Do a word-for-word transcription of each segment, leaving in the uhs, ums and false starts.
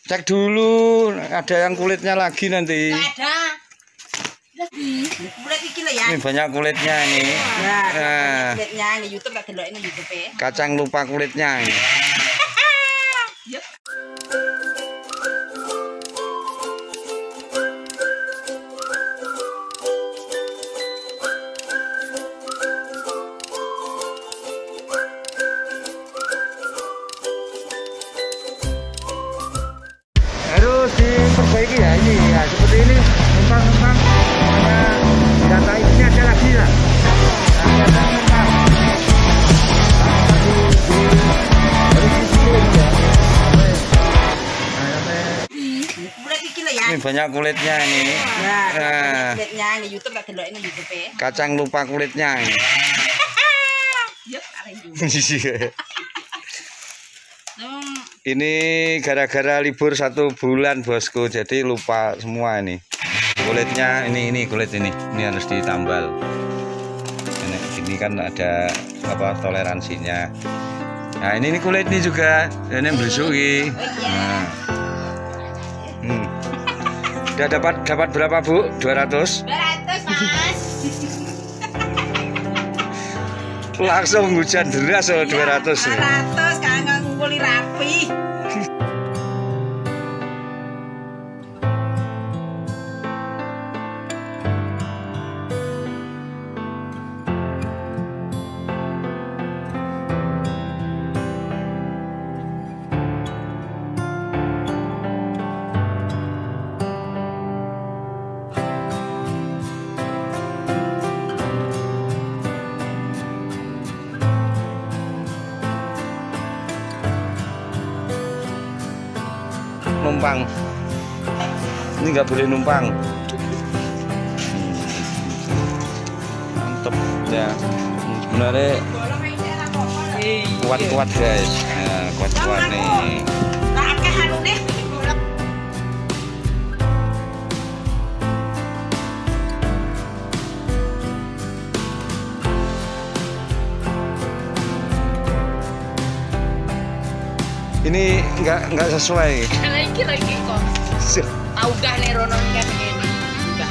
Cek dulu, ada yang kulitnya lagi nanti. Nggak ada. Kulit iki lho ya. Ini banyak kulitnya ini. Ya, Nah, kulitnya ini YouTube tak delok ini YouTube e. kacang lupa kulitnya ini. Yuk. Harus diperbaiki ya ini ya, seperti ini numpang-numpang sama data ini ada lagi ya. Nah, ada numpang. Nah, di, di, harus disuruh ya. Nah, sampai Kulit iki lho ya. ini banyak kulitnya ini. Ya, Nah, kulitnya ini YouTube tak delok ini YouTube e. kacang lupa kulitnya ini. Yuk, arek juga. Hmm, Ini gara-gara libur satu bulan bosku, jadi lupa semua ini kulitnya. Ini ini kulit ini, ini harus ditambal. Ini, ini kan ada apa toleransinya. Nah ini, ini kulit ini juga, ini belusuki. Nah, hmm. Udah dapat dapat berapa bu? dua ratus. dua ratus Mas. Langsung hujan deras loh dua ratus. dua ratus kan ngumpuli rapi. Numpang, ini nggak boleh numpang. Mantep ya, sebenarnya kuat-kuat guys, nah, kuat-kuat nih. Ini nggak nggak sesuai. Lagi lagi kok. Tahu gak nih Rono kayak begini. Enggak.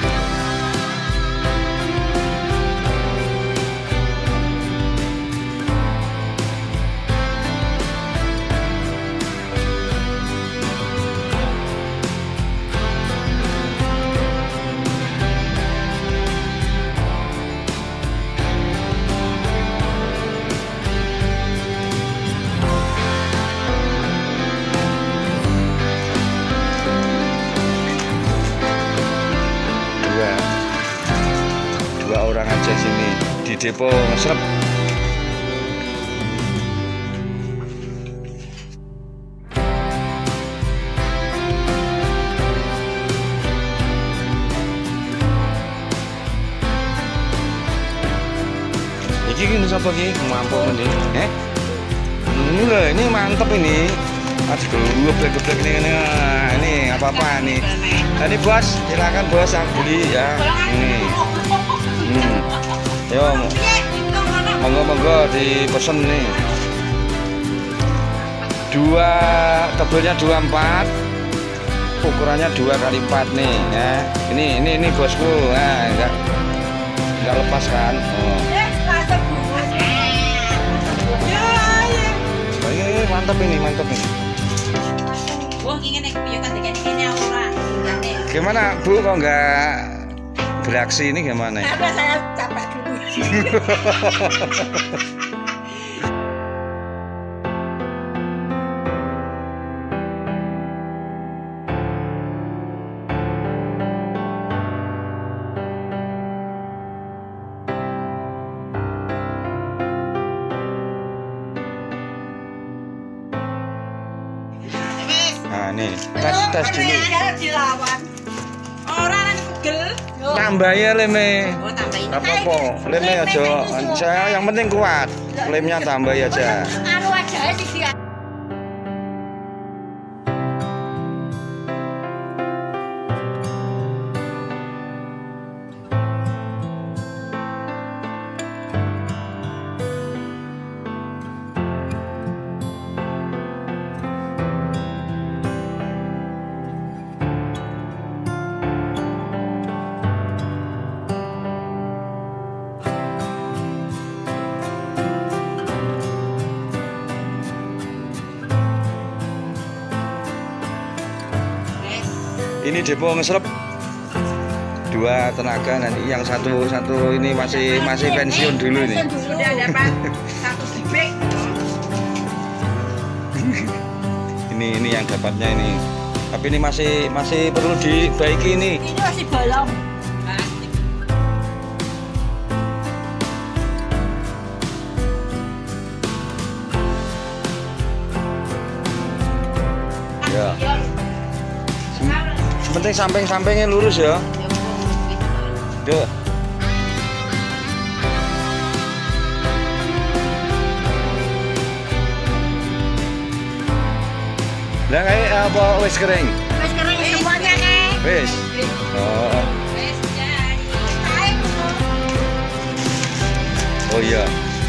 Dua orang aja sini di depo ngesrep. Iki ini siapa ki? Mampu ini, eh? Ini loh, ini mantep ini. Aduh, geblek-geblek ini, ini, ini apa-apa nih. Tadi bos, silakan bos, aku beli ya. Ini. Hmm. Yo, monggo-monggo dipesen nih. Dua, tebelnya dua puluh empat, ukurannya dua kali empat nih. Ya. Ini, ini, ini bosku. Nah, enggak, enggak lepas kan? Oh. Oh, ini mantap ini, mantap ini. Gimana Bu, kok nggak beraksi ini gimana? Karena saya capek dulu. Nah nih, tes tes dulu. Orang pegel. Tambah ya leme. Oh, tambahin. Apa-apa, lemnya aja. Saya yang penting kuat. Lemnya tambah aja. Anu aja sih dia. Ini depo ngeserep dua tenaga, nanti yang satu satu ini masih masih pensiun dulu ini. Sudah dapat satu bibik. ini ini yang dapatnya ini. Tapi ini masih masih perlu dibaiki ini. Ini masih bolong. Ya. Penting samping-sampingnya lurus ya. Duh. Lah kayak apa wis kering? Wis kering semuanya nih. Wis. Oh. Wis jadi. Oh iya.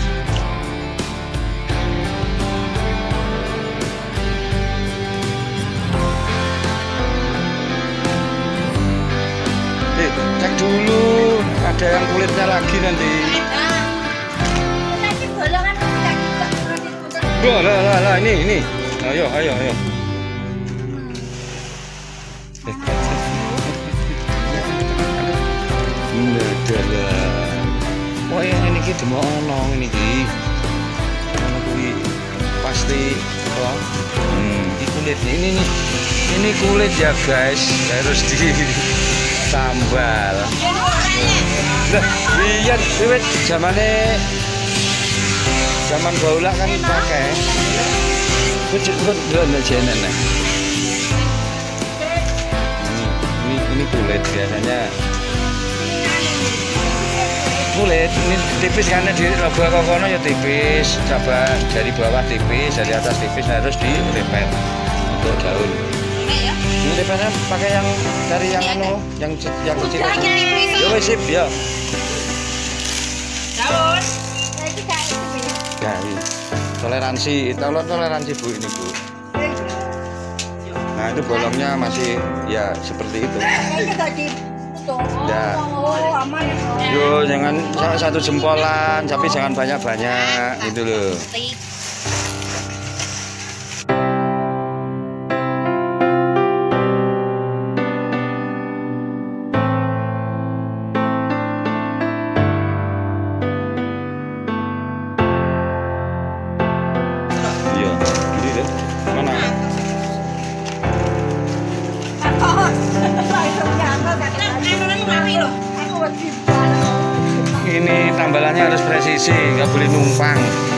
Eh, cek dulu. Ada yang kulitnya lagi nanti. Tadi bolongan enggak juga putar. Duh, lah lah lah ini ini. Ayo ayo ayo. Wah yang ini kita mau nolong ini ki, pasti, oh, hmm, ini kulitnya ini nih, ini kulit ya guys, harus ditambal. Nah, biar duit zamannya zaman baula kan pakai, kucuk kucuk aja nenek. Ini ini kulit biasanya. Kulit ini tipis karena di logo kokono ya tipis, coba dari bawah tipis, dari atas tipis, harus direpet untuk daun. Ini repetnya pakai yang dari yang anu, yang yang kecil. Ya wis sip ya. Daun. Ya, toleransi, tolong toleransi Bu ini Bu. Nah itu bolongnya masih ya seperti itu. Ya. Yo jangan satu jempolan, tapi jangan banyak-banyak gitu loh. Iya, ini deh. Mana? Ini tambalannya harus presisi, nggak boleh numpang.